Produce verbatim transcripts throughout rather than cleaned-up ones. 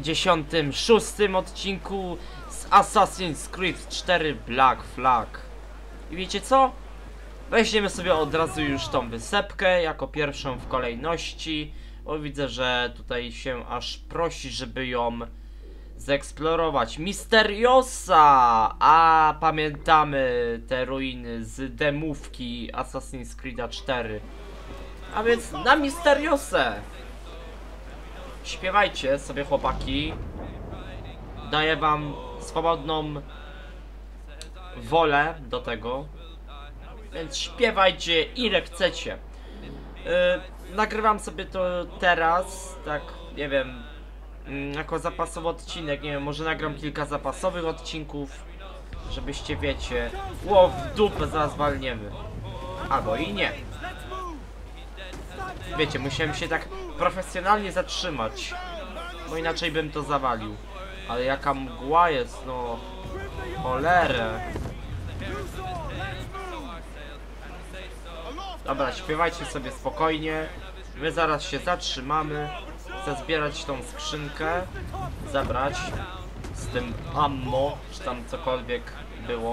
osiemdziesiątym szóstym odcinku z Assassin's Creed cztery Black Flag. I wiecie co? Weźmiemy sobie od razu już tą wysepkę jako pierwszą w kolejności, bo widzę, że tutaj się aż prosi, żeby ją zeksplorować. Misteriosa! A pamiętamy te ruiny z demówki Assassin's Creed cztery. A więc na Misteriosę! Śpiewajcie sobie, chłopaki. Daję wam swobodną wolę do tego, więc śpiewajcie ile chcecie. Yy, nagrywam sobie to teraz, tak, nie wiem, yy, jako zapasowy odcinek, nie wiem, może nagram kilka zapasowych odcinków, żebyście wiecie. Ło, w dupę zaraz walniemy. Albo i nie. Wiecie, musiałem się tak profesjonalnie zatrzymać, bo inaczej bym to zawalił. Ale jaka mgła jest, no. Cholerę. Dobra, śpiewajcie sobie spokojnie. My zaraz się zatrzymamy. Chcę zbierać tą skrzynkę. Zabrać z tym ammo, czy tam cokolwiek było.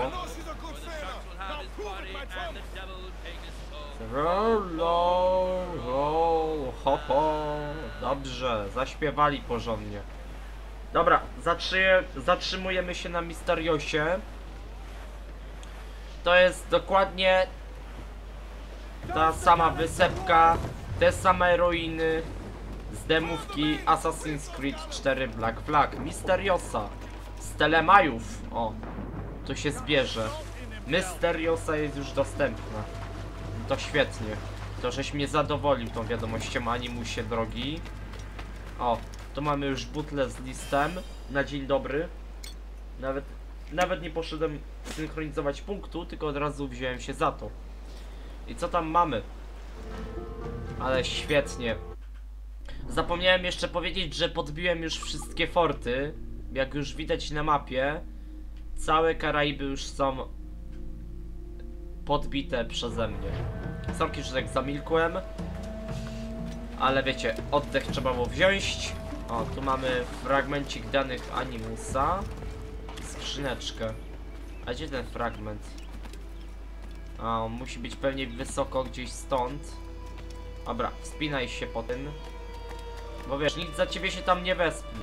Rollo, roll, ho, ho. Dobrze, zaśpiewali porządnie. Dobra, zatrzy zatrzymujemy się na Misteriosie. To jest dokładnie ta sama wysepka, te same ruiny z demówki Assassin's Creed cztery Black Flag. Misteriosa z Telemajów. O, tu się zbierze. Misteriosa jest już dostępna. To świetnie. To żeś mnie zadowolił tą wiadomością, Animusie drogi. O, tu mamy już butlę z listem na dzień dobry. Nawet, nawet nie poszedłem synchronizować punktu, tylko od razu wziąłem się za to. I co tam mamy? Ale świetnie. Zapomniałem jeszcze powiedzieć, że podbiłem już wszystkie forty. Jak już widać na mapie, całe Karaiby już są podbite przeze mnie. Sorki, że tak zamilkłem. Ale wiecie, oddech trzeba było wziąć. O, tu mamy fragmencik danych Animusa. Skrzyneczkę. A gdzie ten fragment? A, on musi być pewnie wysoko gdzieś stąd. Dobra, wspinaj się po tym. Bo wiesz, nikt za ciebie się tam nie wespnie.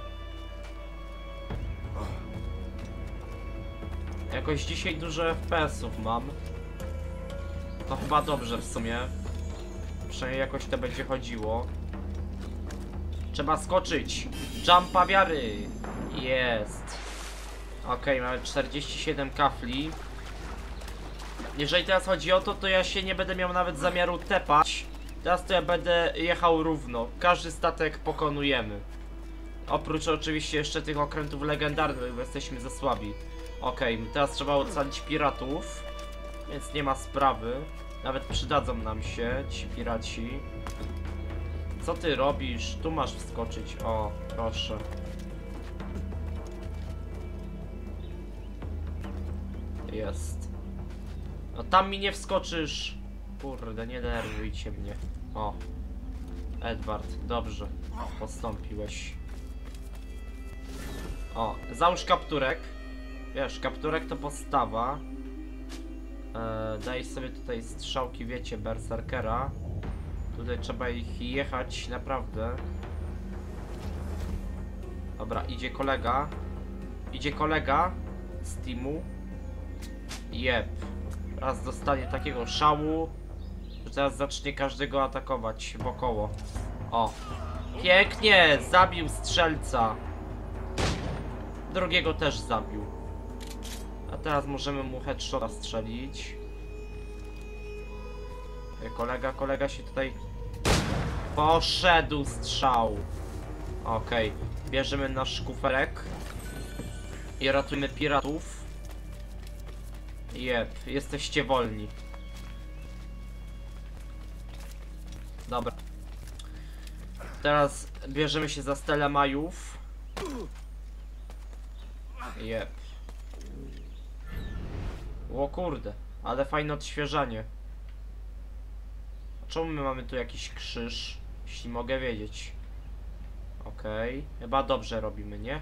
Jakoś dzisiaj dużo F P S-ów mam. To chyba dobrze w sumie. Przynajmniej jakoś to będzie chodziło. Trzeba skoczyć. Jumpa wiary. Jest. Okej, mamy czterdzieści siedem kafli. Jeżeli teraz chodzi o to, to ja się nie będę miał nawet zamiaru tepać. Teraz to ja będę jechał równo. Każdy statek pokonujemy. Oprócz oczywiście jeszcze tych okrętów legendarnych, bo jesteśmy za słabi. Okej, teraz trzeba ocalić piratów. Więc nie ma sprawy. Nawet przydadzą nam się ci piraci. Co ty robisz? Tu masz wskoczyć. O, proszę. Jest. No tam mi nie wskoczysz. Kurde, nie denerwujcie mnie. O. Edward, dobrze. Postąpiłeś. O, załóż kapturek. Wiesz, kapturek to postawa. Eee, daj sobie tutaj strzałki, wiecie, berserkera. Tutaj trzeba ich jechać naprawdę. Dobra, idzie kolega. Idzie kolega z teamu. Jep. Teraz dostanie takiego szału, że teraz zacznie każdego atakować wokoło. O. Pięknie! Zabił strzelca. Drugiego też zabił. A teraz możemy mu headshota strzelić. Kolega, kolega się tutaj... Poszedł strzał. Okej. Okay. Bierzemy nasz kuferek. I ratujemy piratów. Jep, jesteście wolni. Dobra. Teraz bierzemy się za Telemajów. Jep. O kurde, ale fajne odświeżanie. A czemu my mamy tu jakiś krzyż? Jeśli mogę wiedzieć. Okej, okay. Chyba dobrze robimy, nie?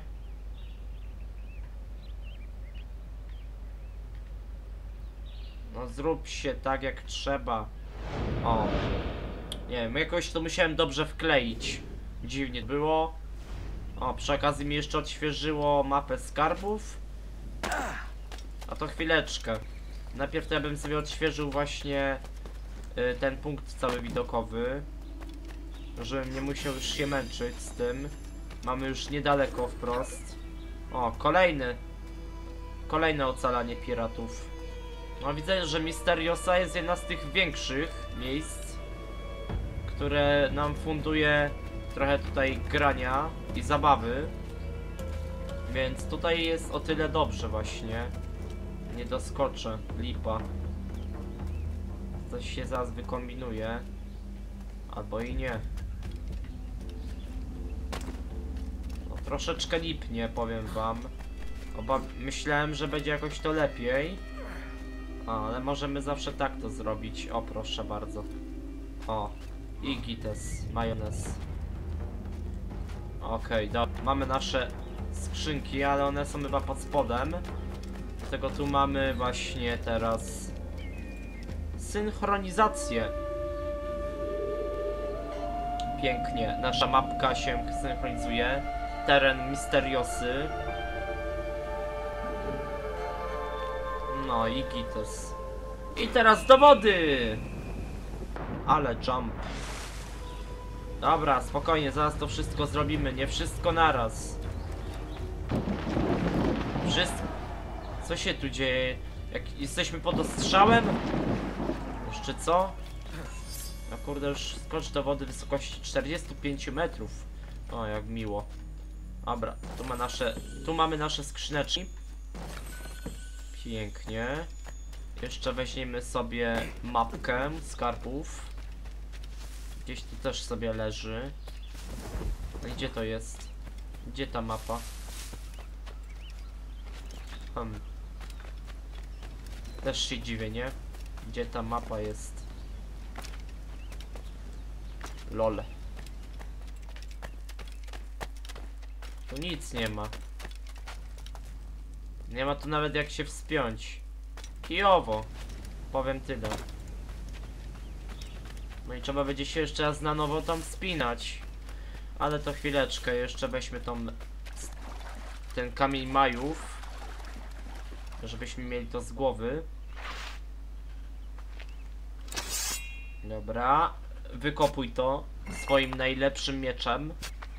No zrób się tak jak trzeba. O. Nie wiem, jakoś to musiałem dobrze wkleić. Dziwnie było. O, przy okazji mi jeszcze odświeżyło mapę skarbów. A to chwileczkę. Najpierw to ja bym sobie odświeżył właśnie y, ten punkt cały widokowy. Żebym nie musiał już się męczyć z tym. Mamy już niedaleko wprost. O, kolejny. Kolejne ocalanie piratów. No widzę, że Misteriosa jest jedna z tych większych miejsc, które nam funduje trochę tutaj grania i zabawy. Więc tutaj jest o tyle dobrze właśnie. Nie doskoczę, lipa. Coś się zaraz wykombinuje. Albo i nie. No, troszeczkę lipnie, powiem wam. Oba myślałem, że będzie jakoś to lepiej. A, ale możemy zawsze tak to zrobić. O, proszę bardzo. O, i gites, majonez. Okej, okay, dobra. Mamy nasze skrzynki, ale one są chyba pod spodem. Dlatego tu mamy właśnie teraz synchronizację. Pięknie, nasza mapka się synchronizuje. Teren Misteriosy. No i gites. I teraz do wody! Ale jump. Dobra, spokojnie, zaraz to wszystko zrobimy. Nie wszystko naraz. Wszystko. Co się tu dzieje? Jak jesteśmy pod ostrzałem? Jeszcze co? No kurde, już skocz do wody wysokości czterdziestu pięciu metrów. O, jak miło. Dobra, tu ma nasze, tu mamy nasze skrzyneczki. Pięknie. Jeszcze weźmiemy sobie mapkę skarbów. Gdzieś tu też sobie leży. No i gdzie to jest? Gdzie ta mapa? Hmm. Też się dziwię, nie? Gdzie ta mapa jest? Lol. Tu nic nie ma. Nie ma tu nawet jak się wspiąć. Kijowo. Powiem tyle. No i trzeba będzie się jeszcze raz na nowo tam wspinać. Ale to chwileczkę, jeszcze weźmy tą... ten kamień majów. Żebyśmy mieli to z głowy. Dobra. Wykopuj to swoim najlepszym mieczem.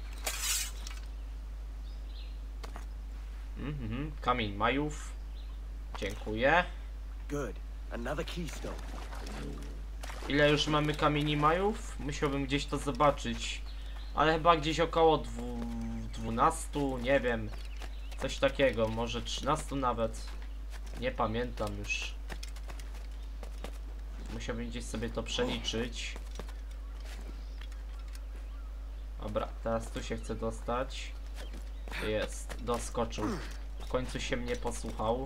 Mhm, kamień majów. Dziękuję. Good. Another keystone. Ile już mamy kamieni majów? Musiałbym gdzieś to zobaczyć. Ale chyba gdzieś około dwu, dwunastu, nie wiem. Coś takiego, może trzynastu nawet. Nie pamiętam już. Musiałbym gdzieś sobie to przeliczyć. Dobra, teraz tu się chcę dostać. Jest, doskoczył. W końcu się mnie posłuchał.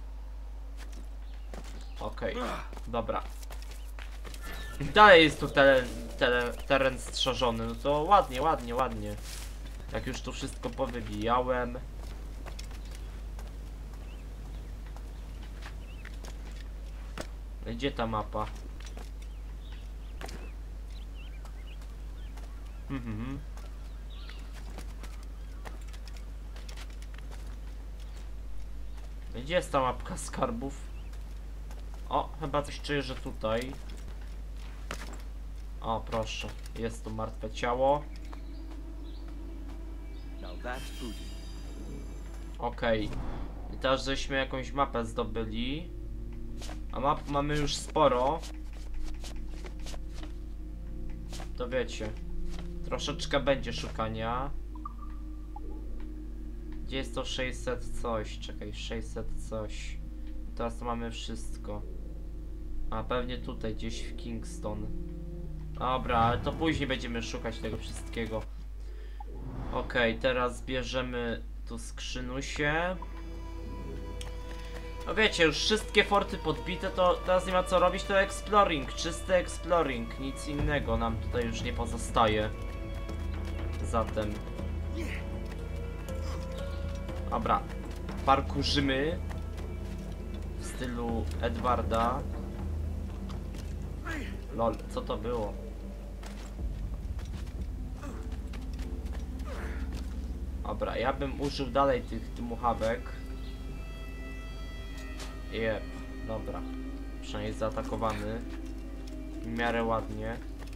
Okej, okay. Dobra. Dalej jest tu teren, teren, teren strzeżony. No to ładnie, ładnie, ładnie. Jak już tu wszystko powybijałem. Gdzie ta mapa? Mhm. Gdzie jest ta mapka skarbów? O, chyba coś czuję, że tutaj. O, proszę. Jest tu martwe ciało. Okej. Okay. I teraz żeśmy jakąś mapę zdobyli. A map mamy już sporo. To wiecie. Troszeczkę będzie szukania. Gdzie jest to sześćset coś? Czekaj, sześćset coś. Teraz to mamy wszystko. A pewnie tutaj gdzieś w Kingston. Dobra, ale to później będziemy szukać tego wszystkiego. Okej, okay, teraz bierzemy tu skrzynusie. No wiecie, już wszystkie forty podbite, to teraz nie ma co robić, to exploring, czysty exploring, nic innego nam tutaj już nie pozostaje. Zatem... Dobra. Parkurzymy w stylu Edwarda. Lol, co to było? Dobra, ja bym użył dalej tych dmuchawek. Jep, dobra. Przynajmniej jest zaatakowany. W miarę ładnie.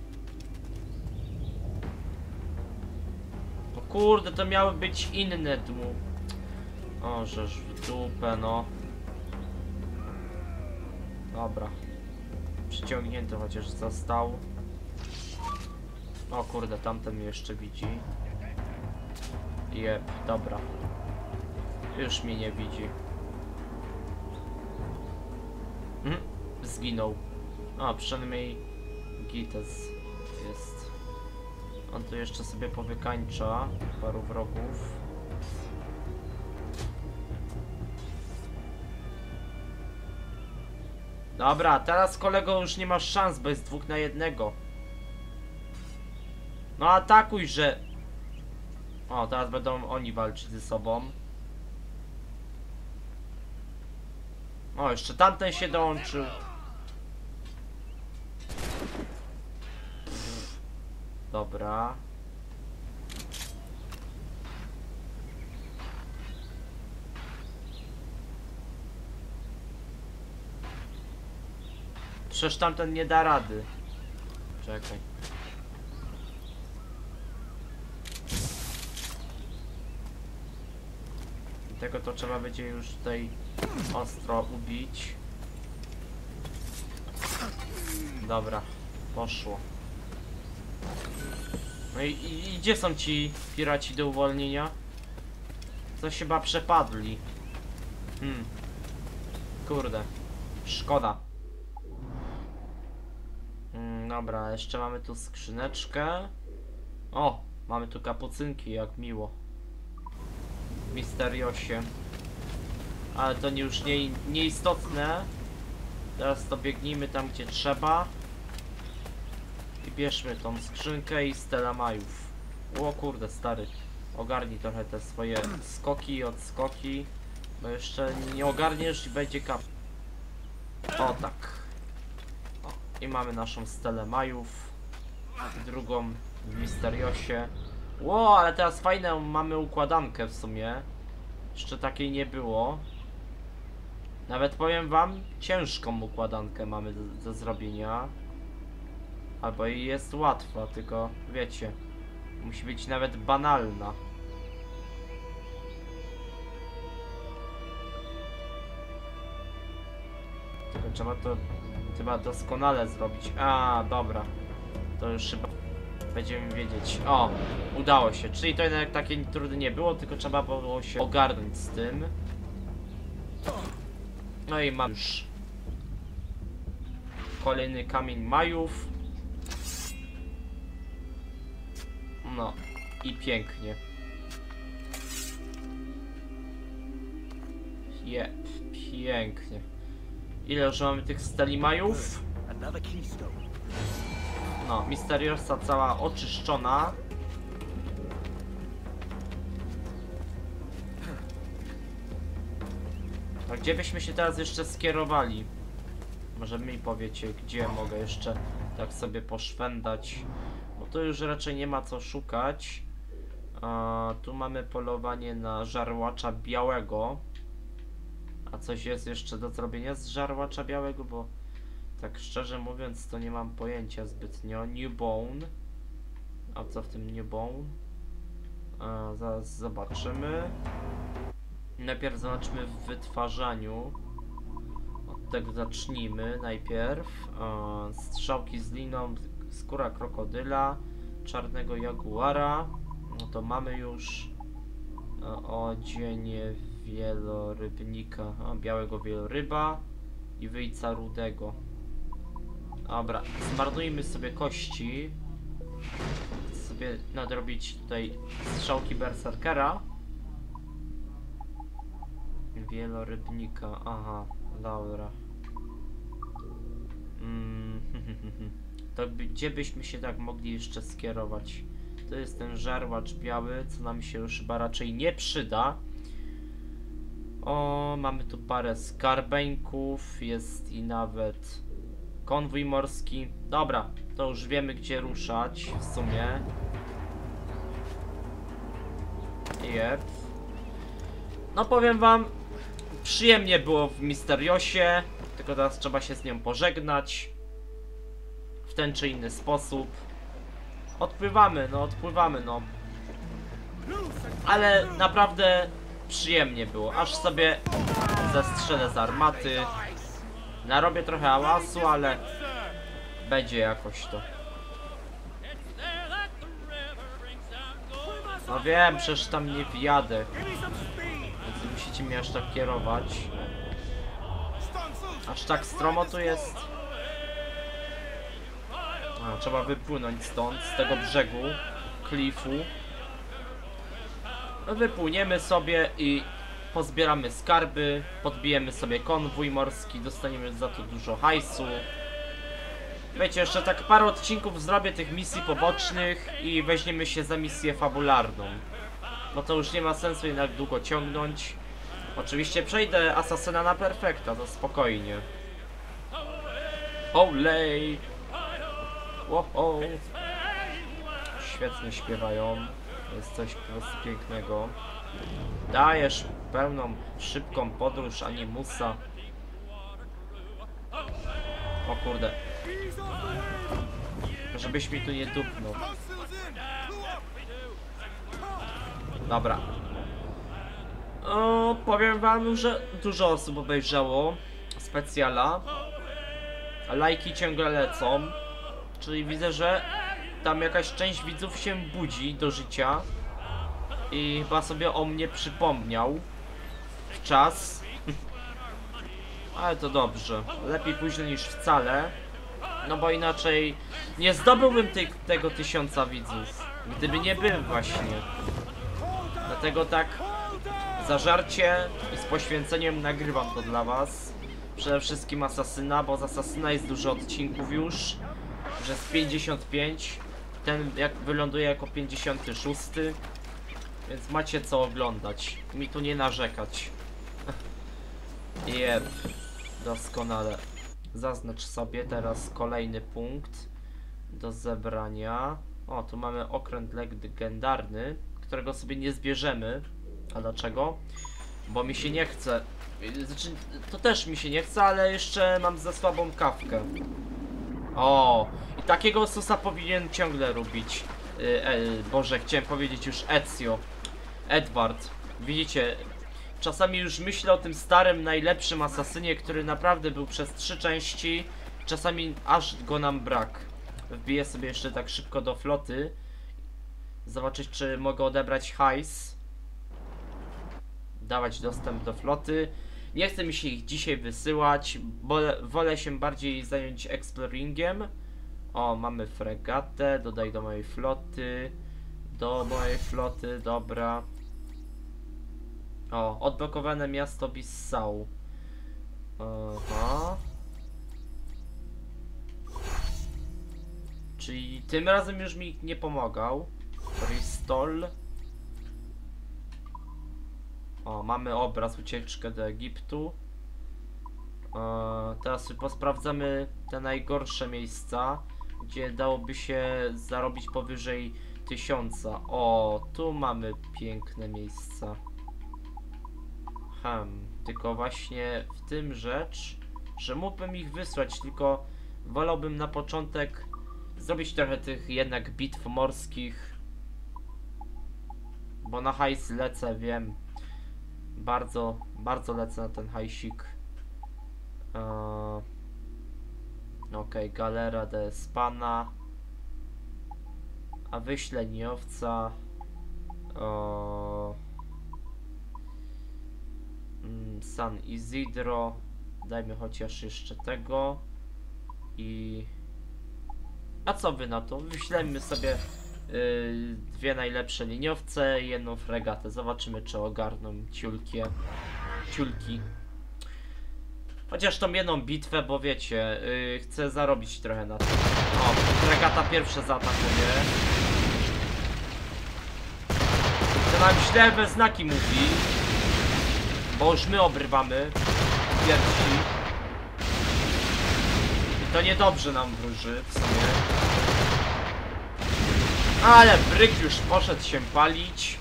No kurde, to miały być inne dmu. O, żeż w dupę, no. Dobra. Przyciągnięty chociaż został. O kurde, tamten mnie jeszcze widzi. Jep, dobra. Już mnie nie widzi. Hmm, zginął. A, przynajmniej Gites jest. On tu jeszcze sobie powykańcza paru wrogów. Dobra, teraz kolego już nie masz szans, bo jest dwóch na jednego. No atakuj, że... O, teraz będą oni walczyć ze sobą. O, jeszcze tamten się dołączył. Dobra. Przecież tamten nie da rady. Czekaj. Tego to trzeba będzie już tutaj ostro ubić. Dobra, poszło. No i, i, i gdzie są ci piraci do uwolnienia? Coś chyba przepadli. Hmm. Kurde. Szkoda. Hmm, dobra, jeszcze mamy tu skrzyneczkę. O, mamy tu kapucynki, jak miło. Misteriosie. Ale to nie, już nie, nieistotne. Teraz to biegnijmy tam, gdzie trzeba. I bierzmy tą skrzynkę i stela majów. O kurde, stary. Ogarnij trochę te swoje skoki i odskoki. Bo jeszcze nie ogarniesz i będzie kap. O tak. O, i mamy naszą stelę majów. Drugą w Misteriosie. Ło, ale teraz fajną mamy układankę w sumie. Jeszcze takiej nie było. Nawet powiem wam, ciężką układankę mamy do, do zrobienia. Albo i jest łatwa, tylko wiecie, musi być nawet banalna. Tylko trzeba to chyba doskonale zrobić. A, dobra. To już chyba będziemy wiedzieć. O, udało się. Czyli to jednak takie trudne nie było, tylko trzeba było się ogarnąć z tym. No i mam już kolejny kamień majów. No i pięknie. Jep, pięknie. Ile już mamy tych steli majów? No, Misteriosa cała oczyszczona. A gdzie byśmy się teraz jeszcze skierowali? Może mi powiecie, gdzie mogę jeszcze tak sobie poszwendać. Bo tu już raczej nie ma co szukać. A, tu mamy polowanie na żarłacza białego. A coś jest jeszcze do zrobienia z żarłacza białego, bo tak szczerze mówiąc to nie mam pojęcia zbytnio. Newbone. A co w tym Newbone? A, zaraz zobaczymy. Najpierw zobaczmy w wytwarzaniu. Od tego zacznijmy najpierw. E, strzałki z liną, skóra krokodyla, czarnego jaguara. No to mamy już e, odzienie wielorybnika, a, białego wieloryba i wyjca rudego. Dobra, zmarnujmy sobie kości. Chcę sobie nadrobić tutaj strzałki berserkera. Wielorybnika, aha, dobra. Mm, to by, gdzie byśmy się tak mogli jeszcze skierować? To jest ten żarłacz biały, co nam się już chyba raczej nie przyda. O, mamy tu parę skarbeńków, jest i nawet konwój morski. Dobra, to już wiemy, gdzie ruszać w sumie. Jep. No powiem wam, przyjemnie było w Misteriosie, tylko teraz trzeba się z nią pożegnać w ten czy inny sposób. Odpływamy, no odpływamy, no. Ale naprawdę przyjemnie było, aż sobie zastrzelę z armaty. Narobię trochę hałasu, ale będzie jakoś to. No wiem, przecież tam nie wjadę. Więc musicie mnie aż tak kierować. Aż tak stromo tu jest. A, trzeba wypłynąć stąd, z tego brzegu, klifu. No, wypłyniemy sobie i pozbieramy skarby, podbijemy sobie konwój morski, dostaniemy za to dużo hajsu. Wiecie, jeszcze tak parę odcinków zrobię tych misji pobocznych i weźmiemy się za misję fabularną. No to już nie ma sensu jednak długo ciągnąć. Oczywiście przejdę Asasyna na perfekta, to spokojnie. Olej! Wow. Świetnie śpiewają. Jest coś po prostu pięknego. Dajesz pełną, szybką podróż animusa. O kurde. Żebyś mi tu nie dupnął. Dobra. O, powiem wam, że dużo osób obejrzało specjala. Lajki ciągle lecą. Czyli widzę, że tam jakaś część widzów się budzi do życia. I chyba sobie o mnie przypomniał w czas. Ale to dobrze. Lepiej późno niż wcale. No bo inaczej nie zdobyłbym tej, tego tysiąca widzów, gdyby nie był właśnie. Dlatego tak zażarcie i z poświęceniem nagrywam to dla was. Przede wszystkim Asasyna, bo z Asasyna jest dużo odcinków już. Że jest pięćdziesiąt pięć. Ten jak wyląduje jako pięćdziesiąty szósty. Więc macie co oglądać. Mi tu nie narzekać. Jep. Doskonale. Zaznacz sobie teraz kolejny punkt do zebrania. O, tu mamy okręt legendarny, którego sobie nie zbierzemy. A dlaczego? Bo mi się nie chce. Znaczy, to też mi się nie chce, ale jeszcze mam za słabą kawkę. O, i takiego sosa powinien ciągle robić. E, e, Boże, chciałem powiedzieć już Ezio. Edward. Widzicie, czasami już myślę o tym starym, najlepszym asasynie, który naprawdę był przez trzy części. Czasami aż go nam brak. Wbiję sobie jeszcze tak szybko do floty. Zobaczyć, czy mogę odebrać hajs. Dawać dostęp do floty. Nie chce mi się ich dzisiaj wysyłać, bo wolę się bardziej zająć exploringiem. O, mamy fregatę, dodaj do mojej floty. Do mojej floty, dobra. O, odblokowane miasto Bissau. Aha. Czyli tym razem już mi nie pomagał. Bristol. O, mamy obraz, ucieczkę do Egiptu. E, teraz posprawdzamy te najgorsze miejsca, gdzie dałoby się zarobić powyżej tysiąca. O, tu mamy piękne miejsca. Hmm, tylko właśnie w tym rzecz, że mógłbym ich wysłać, tylko wolałbym na początek zrobić trochę tych jednak bitw morskich. Bo na hajs lecę, wiem. Bardzo, bardzo lecę na ten hajsik. Eee, Okej, okay, Galera de Spana. A wyślę liniowca. Eee, mm, San Isidro. Dajmy chociaż jeszcze tego. I... A co wy na to? Wyślemy sobie Yy, dwie najlepsze liniowce i jedną fregatę. Zobaczymy, czy ogarną ciulkie. Ciulki. Chociaż tą jedną bitwę, bo wiecie, yy, chcę zarobić trochę na tym. O, fregata pierwsza zaatakuje. nam źle we znaki mówi. Bo już my obrywamy pierwsi. I to niedobrze nam wróży w sumie. Ale bryk już poszedł się palić.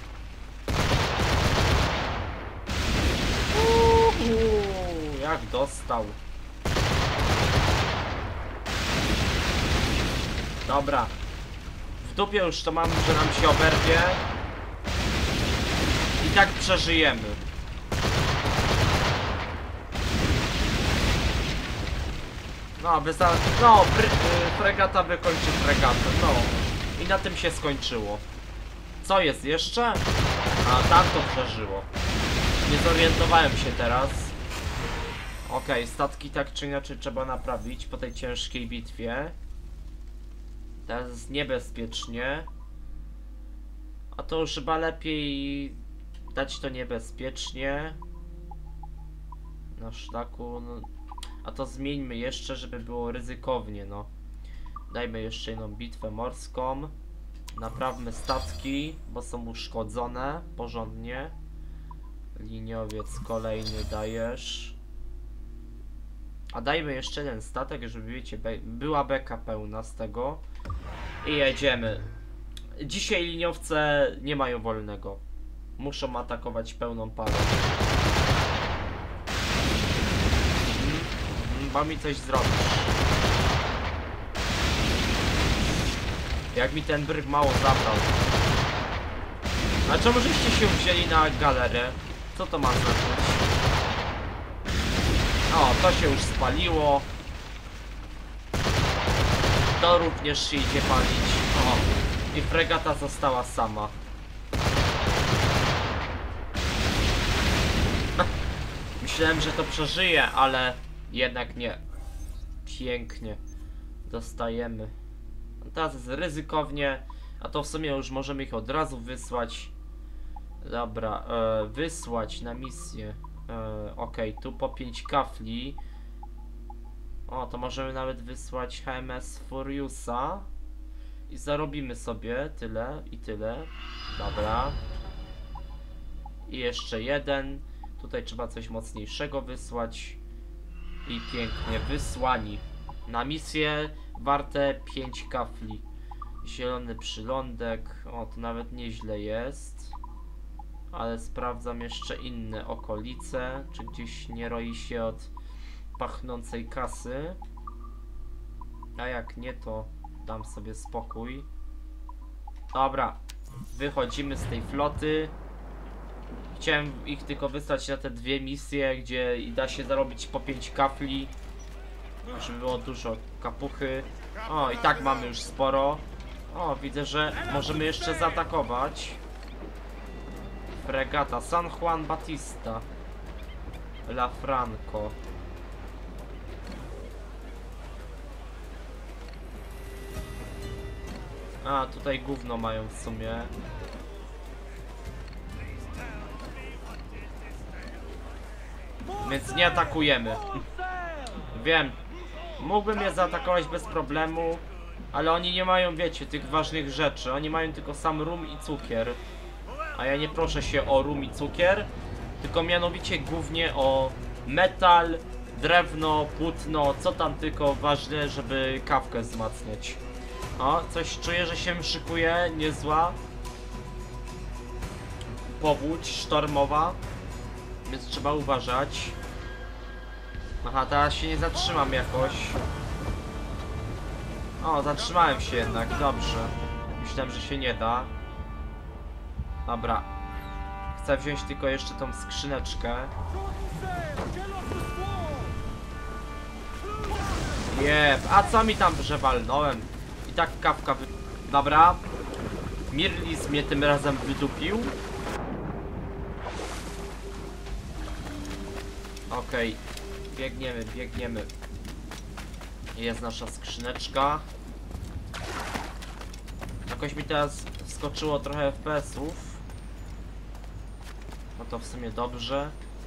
Uuu, jak dostał. Dobra. W dupie już to mam, że nam się oberwie. I tak przeżyjemy. No, wysa... No, bry... fregata wykończy fregatę, no. I na tym się skończyło. Co jest jeszcze? A, tam to przeżyło. Nie zorientowałem się teraz. Okej, okay, statki tak czy inaczej trzeba naprawić po tej ciężkiej bitwie. Teraz jest niebezpiecznie. A to już chyba lepiej dać to niebezpiecznie. Na szlaku, no. A to zmieńmy jeszcze, żeby było ryzykownie, no. Dajmy jeszcze jedną bitwę morską. Naprawmy statki, bo są uszkodzone porządnie. Liniowiec kolejny dajesz. A dajmy jeszcze jeden statek, żeby wiecie, be była beka pełna z tego. I jedziemy. Dzisiaj liniowce nie mają wolnego. Muszą atakować pełną parą. Chyba mi coś zrobisz. Jak mi ten bryk mało zabrał. A czemu żeście się wzięli na galerę? Co to ma znaczyć? O, to się już spaliło. To również się idzie palić. O, i fregata została sama. Myślałem, że to przeżyje, ale jednak nie. Pięknie. Dostajemy. Teraz jest ryzykownie. A to w sumie już możemy ich od razu wysłać. Dobra, e, wysłać na misję. E, Okej, okay, tu po pięć kafli. O, to możemy nawet wysłać H M S Furiusa. I zarobimy sobie tyle i tyle. Dobra. I jeszcze jeden. Tutaj trzeba coś mocniejszego wysłać. I pięknie, wysłani. Na misję warte pięć kafli. Zielony przylądek. O, to nawet nieźle jest. Ale sprawdzam jeszcze inne okolice. Czy gdzieś nie roi się od pachnącej kasy. A jak nie, to dam sobie spokój. Dobra. Wychodzimy z tej floty. Chciałem ich tylko wysłać na te dwie misje, gdzie da się zarobić po pięć kafli. Żeby było dużo kapuchy. O, i tak mamy już sporo. O, widzę, że możemy jeszcze zaatakować. Fregata San Juan Batista La Franco. A, tutaj gówno mają w sumie. Więc nie atakujemy. Wiem, mógłbym je zaatakować bez problemu, ale oni nie mają, wiecie, tych ważnych rzeczy. Oni mają tylko sam rum i cukier. A ja nie proszę się o rum i cukier, tylko mianowicie głównie o metal, drewno, płótno, co tam tylko ważne, żeby kawkę wzmacniać. O, coś czuję, że się szykuje, niezła powódź sztormowa, więc trzeba uważać. Aha, teraz się nie zatrzymam jakoś. O, zatrzymałem się jednak, dobrze. Myślałem, że się nie da. Dobra. Chcę wziąć tylko jeszcze tą skrzyneczkę. Jeb, a co mi tam przewalnąłem? I tak kawka wy... Dobra. Mirlis mnie tym razem wydupił. Okej. Okay. Biegniemy, biegniemy. Jest nasza skrzyneczka. Jakoś mi teraz wskoczyło trochę F P S ów. No to w sumie dobrze.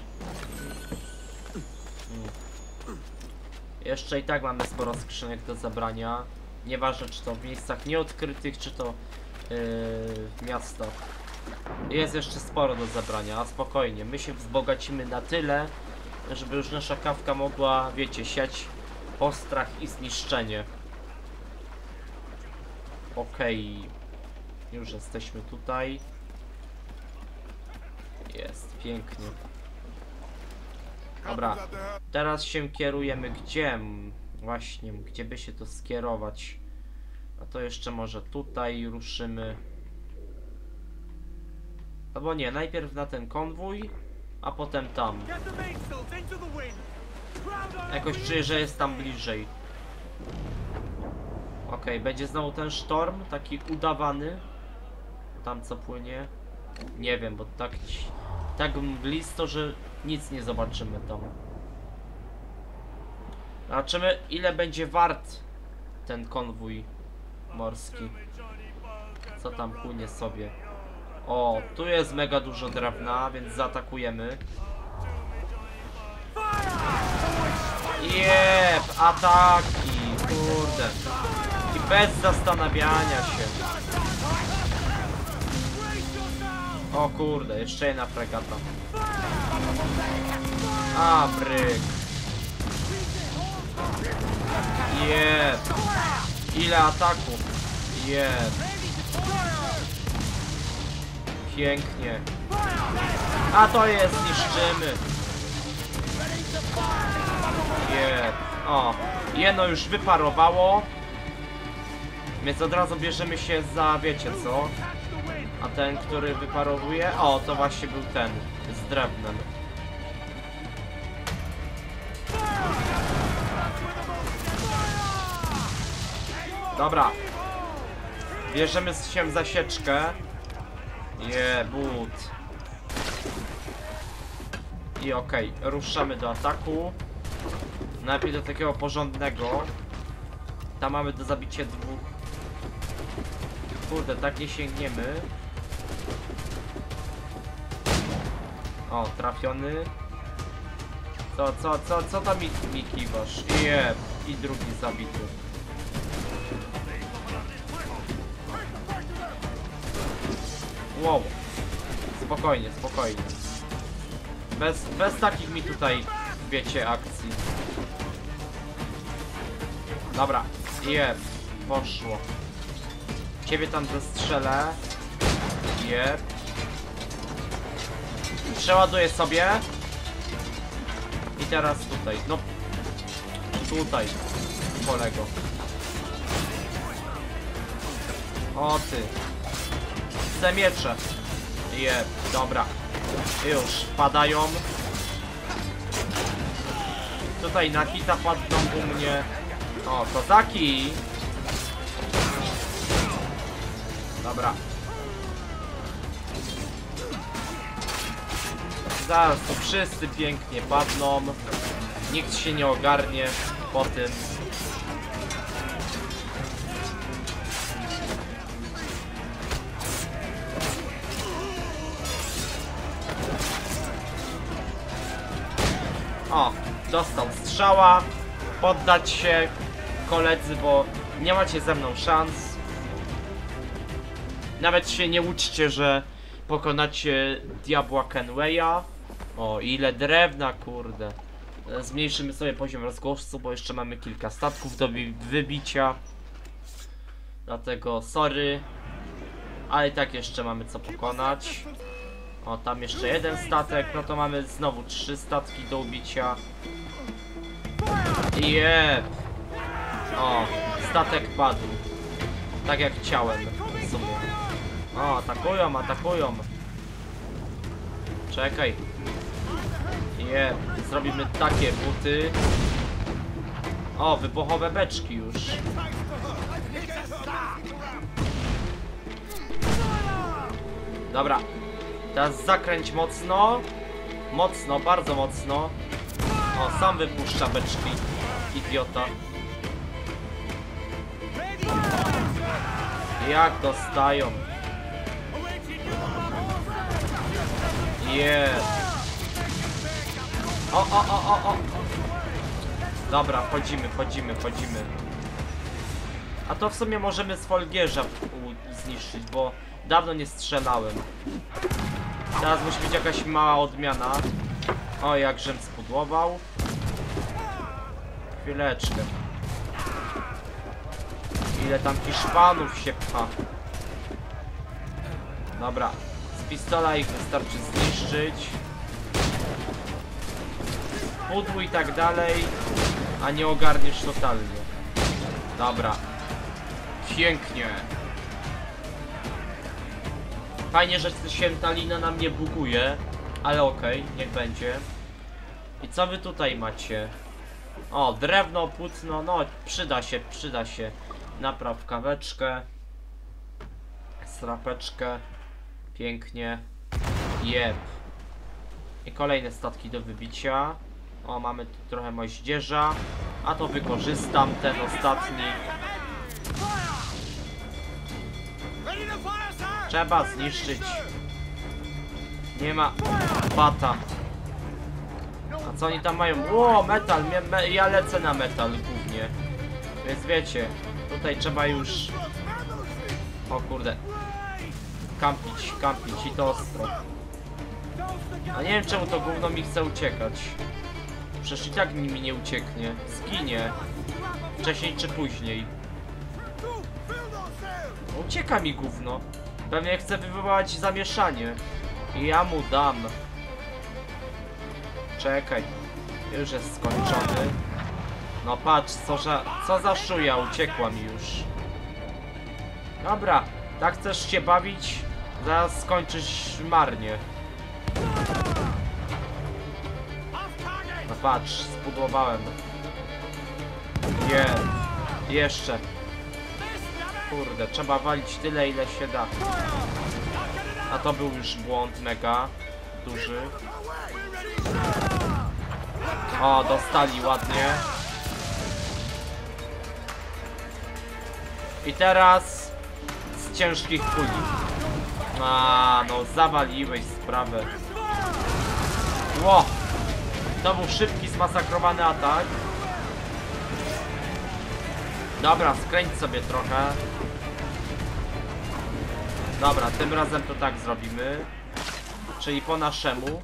Hmm. Jeszcze i tak mamy sporo skrzynek do zabrania. Nieważne, czy to w miejscach nieodkrytych, czy to yy, w miastach. Jest jeszcze sporo do zabrania, a spokojnie. My się wzbogacimy na tyle, żeby już nasza kawka mogła, wiecie, siać postrach i zniszczenie. Okej. Okay. Już jesteśmy tutaj. Jest, pięknie. Dobra, teraz się kierujemy gdzie? Właśnie, gdzie by się to skierować? A to jeszcze może tutaj ruszymy. Albo nie, najpierw na ten konwój, a potem tam. Jakoś czuję, że jest tam bliżej. Okej, okay, będzie znowu ten sztorm, taki udawany. Tam co płynie? Nie wiem, bo tak, tak mglisto, że nic nie zobaczymy tam. Zobaczymy, ile będzie wart ten konwój morski. Co tam płynie sobie. O, tu jest mega dużo drewna, więc zaatakujemy. Jeb, ataki, kurde. I bez zastanawiania się. O kurde, jeszcze jedna fregata. A, bryk. Jeb. Ile ataków. Jeb. Pięknie. A to jest, niszczymy. Jeb. O, jedno już wyparowało. Więc od razu bierzemy się za, wiecie co? A ten, który wyparowuje? O, to właśnie był ten, z drewnem. Dobra. Bierzemy się za sieczkę. Je, but. I okej, okay, ruszamy do ataku. Najpierw do takiego porządnego. Tam mamy do zabicia dwóch. Kurde, tak nie sięgniemy. O, trafiony. Co, co, co, co tam mi, mi kiwasz? Jeb, i drugi zabity. Wow. Spokojnie, spokojnie. Bez, bez takich mi tutaj, wiecie, akcji. Dobra, jeb, poszło. Ciebie tam zestrzelę. Jeb. Przeładuję sobie. I teraz tutaj, no. Tutaj, kolego. O ty. Chcę miecze. Jeb, dobra. Już, padają. Tutaj na hita padną u mnie. O, kozaki. Dobra. Zaraz tu wszyscy pięknie padną. Nikt się nie ogarnie po tym. O, dostał strzała. Poddać się, koledzy, bo nie macie ze mną szans. Nawet się nie uczcie, że pokonacie diabła Kenwaya. O, ile drewna, kurde. Zmniejszymy sobie poziom rozgłosu, bo jeszcze mamy kilka statków do wybicia. Dlatego sorry. Ale i tak jeszcze mamy co pokonać. O, tam jeszcze jeden statek. No to mamy znowu trzy statki do ubicia. Jeb. O, statek padł. Tak jak chciałem w sumie. O, atakują, atakują. Czekaj. Jeb, zrobimy takie buty. O, wybuchowe beczki już. Dobra. Teraz zakręć mocno. Mocno, bardzo mocno. O, sam wypuszcza beczki. Idiota. Jak dostają. Jest. O, o, o, o, o. Dobra, wchodzimy, wchodzimy, wchodzimy. A to w sumie możemy z folgierza zniszczyć, bo Dawno nie strzelałem. Teraz musi być jakaś mała odmiana. O, jak żem spudłował. Chwileczkę. Ile tam Hiszpanów się pcha. Dobra. Z pistola ich wystarczy zniszczyć. Pudło i tak dalej. A nie ogarniesz totalnie. Dobra. Pięknie. Fajnie, że się ta lina nam nie buguje. Ale okej, okay, niech będzie. I co wy tutaj macie? O, drewno, płótno, no przyda się, przyda się. Napraw kaweczkę. Strapeczkę. Pięknie. Jeb. I kolejne statki do wybicia. O, mamy tu trochę moździerza. A to wykorzystam ten ostatni. Trzeba zniszczyć. Nie ma bata. A co oni tam mają? Ło, metal. Me ja lecę na metal głównie. Więc wiecie, tutaj trzeba już... O kurde. Kampić, kampić i to ostro. A nie wiem czemu to gówno mi chce uciekać. Przecież i tak nimi nie ucieknie. Zginie. Wcześniej czy później. Ucieka mi gówno. Pewnie chce wywołać zamieszanie. I ja mu dam. Czekaj. Już jest skończony. No patrz, co za, co za szuja, uciekła mi już. Dobra, tak chcesz się bawić? Zaraz skończysz marnie. No patrz, spudłowałem. Nie, jeszcze. Kurde, trzeba walić tyle, ile się da. A to był już błąd mega duży. O, dostali ładnie. I teraz z ciężkich kuli. A, no zawaliłeś sprawę. Ło! To był szybki, zmasakrowany atak. Dobra, skręć sobie trochę. Dobra, tym razem to tak zrobimy. Czyli po naszemu.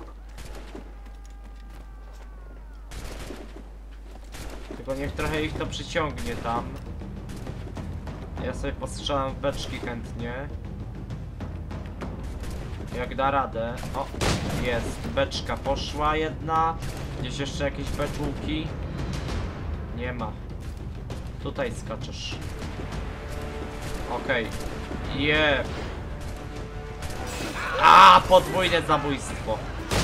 Tylko niech trochę ich to przyciągnie tam. Ja sobie postrzelam w beczki chętnie. Jak da radę. O, jest. Beczka poszła jedna. Gdzieś jeszcze jakieś beczułki? Nie ma. Tutaj skaczesz. Okej. Okay. Yeah. A, podwójne zabójstwo.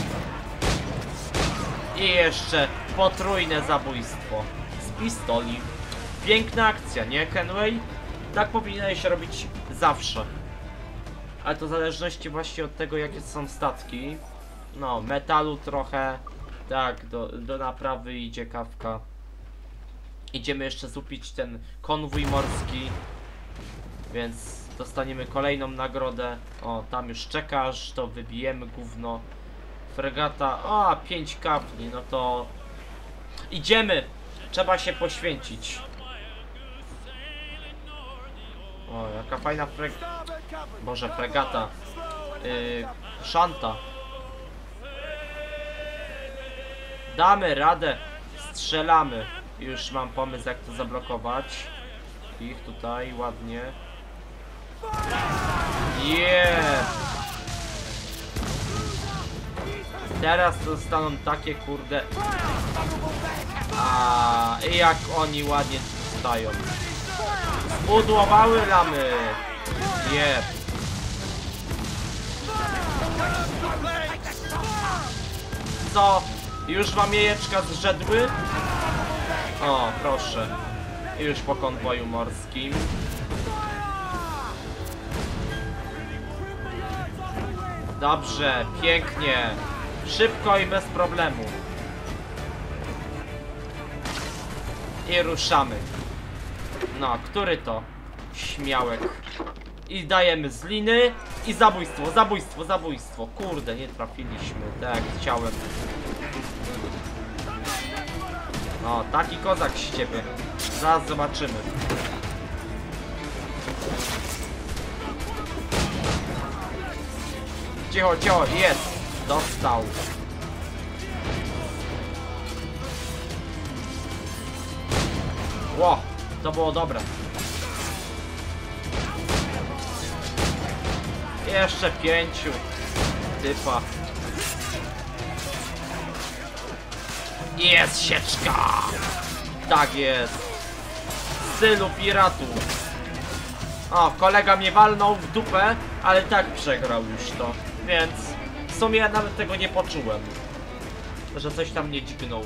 I jeszcze potrójne zabójstwo. Z pistoli. Piękna akcja, nie, Kenway? Tak powinieneś robić zawsze. Ale to w zależności właśnie od tego, jakie są statki. No, metalu trochę. Tak, do, do naprawy idzie kawka. Idziemy jeszcze zupić ten konwój morski. Więc dostaniemy kolejną nagrodę. O, tam już czekasz, to wybijemy gówno. Fregata, o, pięć kapli, no to... Idziemy! Trzeba się poświęcić. O, jaka fajna freg... Boże, fregata. Yy, szanta. Damy radę. Strzelamy. Już mam pomysł, jak to zablokować. Ich tutaj ładnie. Yeah! Teraz to zostaną takie kurde. A i jak oni ładnie tu stają. Spudłowały lamy. Yeah. Co? Już wam jajeczka zrzedły? O, proszę. Już po konwoju morskim. Dobrze, pięknie. Szybko i bez problemu. I ruszamy. No, który to? Śmiałek. I dajemy z liny. I zabójstwo, zabójstwo, zabójstwo. Kurde, nie trafiliśmy, tak jak chciałem. O, taki kozak z ciebie. Zaraz zobaczymy. cicho, cicho, jest! Dostał. Ło, to było dobre. Jeszcze pięciu typa. Jest sieczka! Tak jest. W stylu piratów. O, kolega mnie walnął w dupę, ale tak przegrał już to. Więc w sumie ja nawet tego nie poczułem, że coś tam nie dźgnął.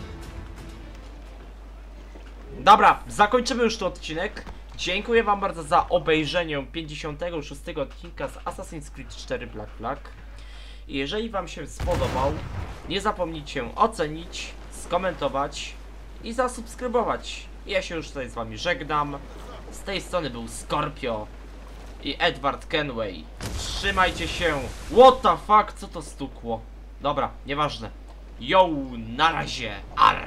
Dobra, zakończymy już ten odcinek. Dziękuję wam bardzo za obejrzenie pięćdziesiątego szóstego odcinka z Assassin's Creed cztery Black Flag. I jeżeli wam się spodobał, nie zapomnijcie ocenić, skomentować i zasubskrybować. Ja się już tutaj z wami żegnam. Z tej strony był Scorpio i Edward Kenway. Trzymajcie się. What the fuck, co to stukło? Dobra, nieważne. Yo, na razie. Ar.